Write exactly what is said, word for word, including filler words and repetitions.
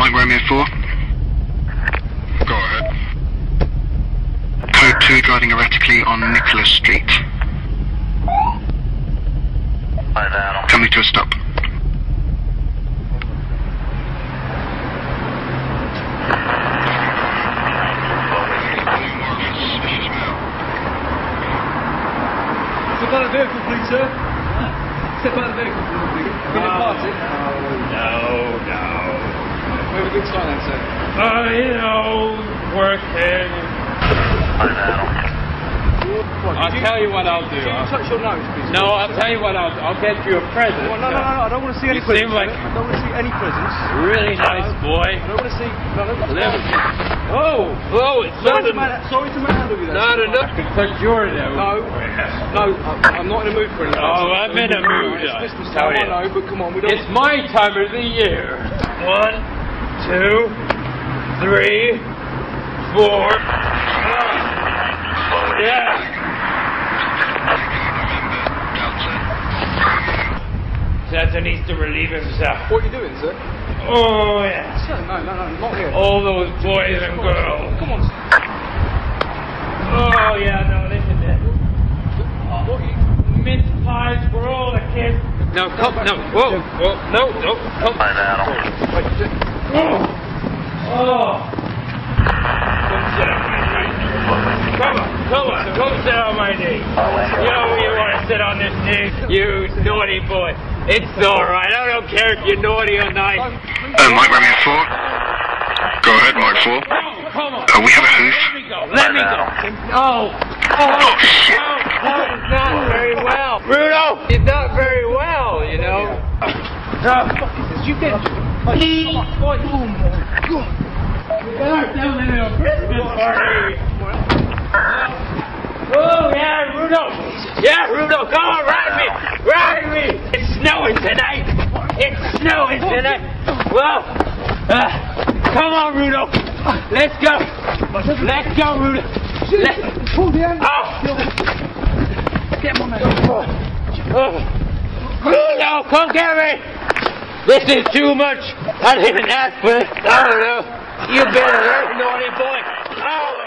Mike Romeo four. Go ahead. Code two driving erratically on Nicholas Street. Coming to a stop. Step out of the vehicle, please, sir. Step out of the vehicle, please. Can you pass it? No, no. We have a good sign then, sir. Oh, you know, working. I'll tell you what I'll do. Can you touch your nose, please? No, I'll tell you what I'll do. I'll get you a present. Well, no, no, no, no, I don't want to see any You presents. seem like- sir. I don't want to see any presents. Really nice boy. I don't want to see. No, no, no. Live. Oh, oh, it's Sorry not to, enough. man, sorry to manhandle you there. Not sir. enough to touch your nose. No, no, I'm not in a mood for anything. Oh, I'm in a mood. It's Christmas Tell time, I you. know, but come on, we don't. It's my time of the year. One, two, three, four. Yeah. Santa needs to relieve himself. What are you doing, sir? Oh, yeah. Sir, no, no, no, not here. All those boys and girls. Come on, sir. Oh, yeah, no, listen to this. What are you... Mince pies for all the kids. No, come, no, whoa, whoa, no, no, come. Wait, is it... Oh. Oh. Come sit on my knee. Come on, come on, come sit on my knee. You know you want to sit on this knee, you naughty boy. It's alright, I don't care if you're naughty or nice. Uh, Mike Romeo four. Go ahead, Mike four. Oh, come on. Uh, we have a hoof. Let me go, let me go. Oh, oh, Oh, shit. oh, that is not very well. Bruno, it's not very well, you know. You get... Oh my God. We're having a Christmas party. Oh yeah, Rudolph. Yeah, Rudolph, come on, ride me, ride me. It's snowing tonight. It's snowing tonight. Well, uh, come on, Rudolph. Let's go. Let's go, Rudolph. Let's. Oh. Get my man. Oh. Rudolph, come get me. This is too much. I didn't ask for this. I don't know. You've been a very naughty boy. Oh.